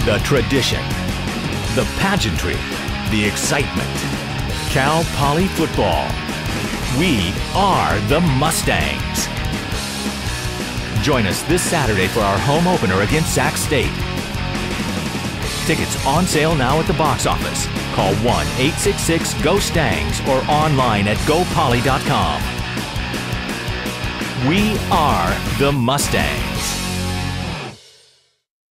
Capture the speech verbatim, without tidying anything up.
The tradition, the pageantry, the excitement. Cal Poly football. We are the Mustangs. Join us this Saturday for our home opener against Sac State. Tickets on sale now at the box office. Call one eight six six G O STANGS or online at go poly dot com. We are the Mustangs.